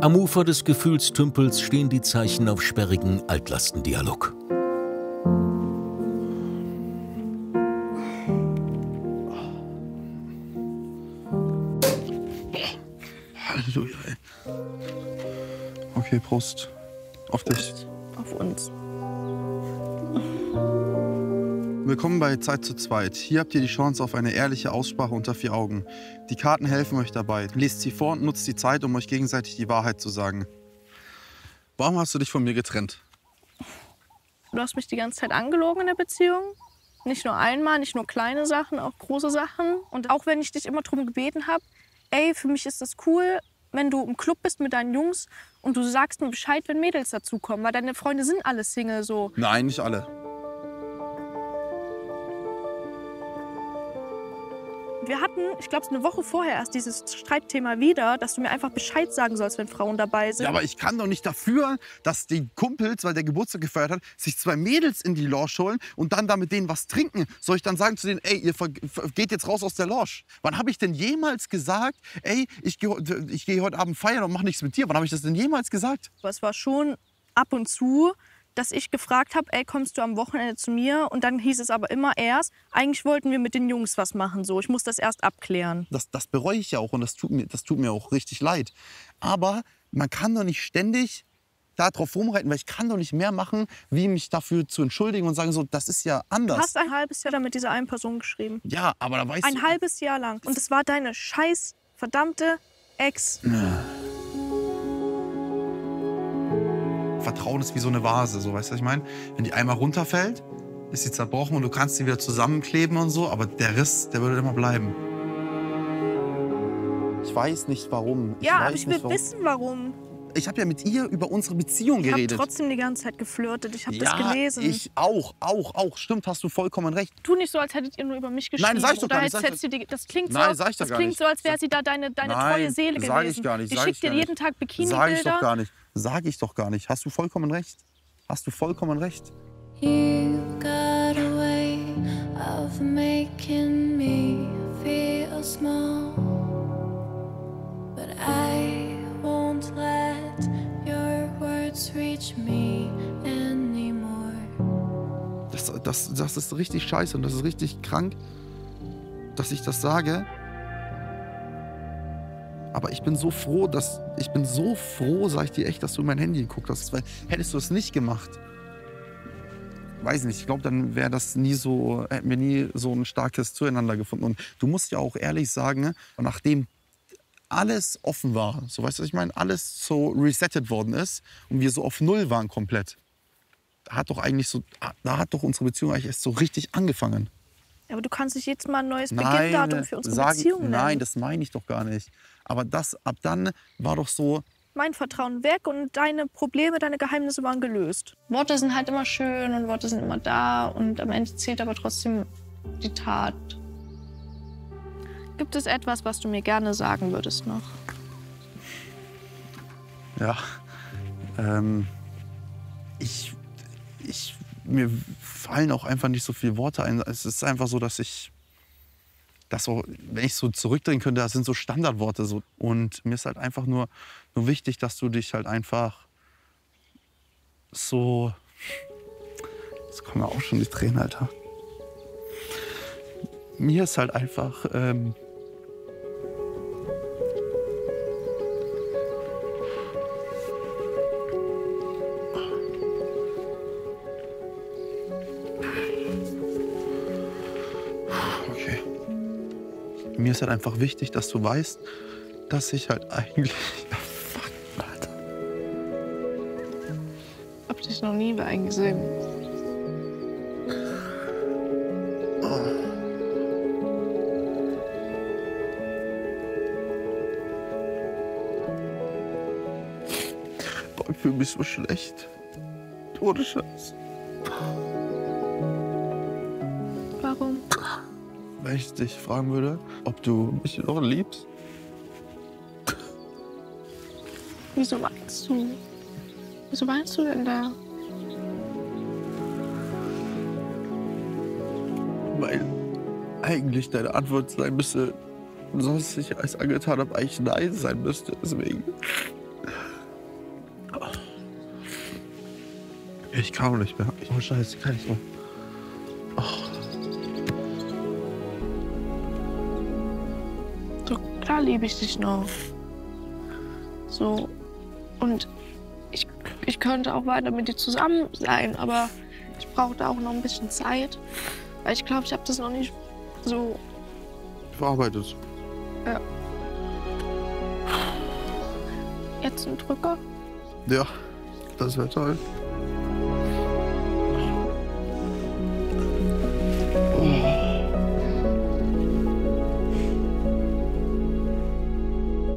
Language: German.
Am Ufer des Gefühlstümpels stehen die Zeichen auf sperrigen Altlastendialog. Halleluja, ey. Okay, Prost. Auf dich. Auf uns. Willkommen bei Zeit zu zweit. Hier habt ihr die Chance auf eine ehrliche Aussprache unter 4 Augen. Die Karten helfen euch dabei. Lest sie vor und nutzt die Zeit, um euch gegenseitig die Wahrheit zu sagen. Warum hast du dich von mir getrennt? Du hast mich die ganze Zeit angelogen in der Beziehung. Nicht nur einmal, nicht nur kleine Sachen, auch große Sachen. Und auch wenn ich dich immer darum gebeten habe, ey, für mich ist das cool, wenn du im Club bist mit deinen Jungs und du sagst mir Bescheid, wenn Mädels dazukommen. Weil deine Freunde sind alle Single so. Nein, nicht alle. Wir hatten, ich glaube, eine Woche vorher erst dieses Streitthema wieder, dass du mir einfach Bescheid sagen sollst, wenn Frauen dabei sind. Ja, aber ich kann doch nicht dafür, dass die Kumpels, weil der Geburtstag gefeiert hat, sich 2 Mädels in die Lounge holen und dann da mit denen was trinken. Soll ich dann sagen zu denen, ey, ihr geht jetzt raus aus der Lounge? Wann habe ich denn jemals gesagt, ey, ich geh heute Abend feiern und mach nichts mit dir? Wann habe ich das denn jemals gesagt? Aber es war schon ab und zu, dass ich gefragt habe, ey, kommst du am Wochenende zu mir? Und dann hieß es aber immer erst, eigentlich wollten wir mit den Jungs was machen. So. Ich muss das erst abklären. Das bereue ich ja auch und das tut mir auch richtig leid. Aber man kann doch nicht ständig darauf rumreiten, weil ich kann doch nicht mehr machen, wie mich dafür zu entschuldigen und sagen, so, das ist ja anders. Du hast ein halbes Jahr mit dieser einen Person geschrieben. Ja, aber da weißt du... Ein halbes Jahr lang. Und es war deine scheiß verdammte Ex. Ja. Vertrauen ist wie so eine Vase, so, weißt du, was ich meine? Wenn die einmal runterfällt, ist sie zerbrochen und du kannst sie wieder zusammenkleben und so, aber der Riss, der würde immer bleiben. Ich weiß nicht, warum. Ja, aber ich will wissen, warum. Ich habe ja mit ihr über unsere Beziehung geredet. Ich habe trotzdem die ganze Zeit geflirtet. Ich habe das gelesen. Ich auch. Stimmt, hast du vollkommen recht. Tu nicht so, als hättet ihr nur über mich geschrieben. Nein, sag ich doch gar nicht. Das klingt so, Nein, sag ich doch das gar klingt nicht. so, als wäre sie da deine treue Seele gewesen. Sag ich gar nicht. Ich schicke dir jeden Tag Bikini-Bilder. Sag ich doch gar nicht. Sag ich doch gar nicht. Hast du vollkommen recht. Hast du vollkommen recht. You've got a way of making me feel small, but I won't let your words reach me anymore. Das ist richtig scheiße und das ist richtig krank, dass ich das sage. Aber ich bin so froh, sag ich dir echt, dass du in mein Handy geguckt hast. Weil hättest du es nicht gemacht, weiß nicht, ich glaube, dann hätten wir nie so ein starkes Zueinander gefunden. Und du musst ja auch ehrlich sagen, nachdem alles offen war, so weißt du, was ich meine, alles so resettet worden ist und wir so auf Null waren komplett, da hat doch unsere Beziehung eigentlich erst so richtig angefangen. Aber du kannst dich jetzt mal ein neues Beginndatum für unsere Beziehung nennen. Nein, das meine ich doch gar nicht. Aber ab dann war doch so... Mein Vertrauen weg und deine Probleme, deine Geheimnisse waren gelöst. Worte sind halt immer schön und Worte sind immer da und am Ende zählt aber trotzdem die Tat. Gibt es etwas, was du mir gerne sagen würdest noch? Ja, mir fallen auch einfach nicht so viele Worte ein. Es ist einfach so, dass wenn ich so zurückdrehen könnte, das sind so Standardworte. So. Und mir ist halt einfach nur wichtig, dass du dich halt einfach so... Jetzt kommen ja auch schon die Tränen, Alter. Mir ist halt einfach... Mir ist halt einfach wichtig, dass du weißt, dass ich halt eigentlich... Fuck, Alter. Hab dich noch nie bei einem gesehen. Boah, ich fühle mich so schlecht. Ohne Scheiß. Warum? Wenn ich dich fragen würde, ob du mich noch liebst. Wieso weinst du? Wieso weinst du denn da? Weil eigentlich deine Antwort sein müsste, so was ich als angetan habe, eigentlich Nein sein müsste. Deswegen. Ich kann auch nicht mehr. Oh Scheiße, kann ich noch. So, klar liebe ich dich noch. So, und ich könnte auch weiter mit dir zusammen sein, aber ich brauche da auch noch ein bisschen Zeit. Weil ich glaube, ich habe das noch nicht so... Verarbeitet. Ja. Jetzt ein Drücker. Ja, das wäre toll.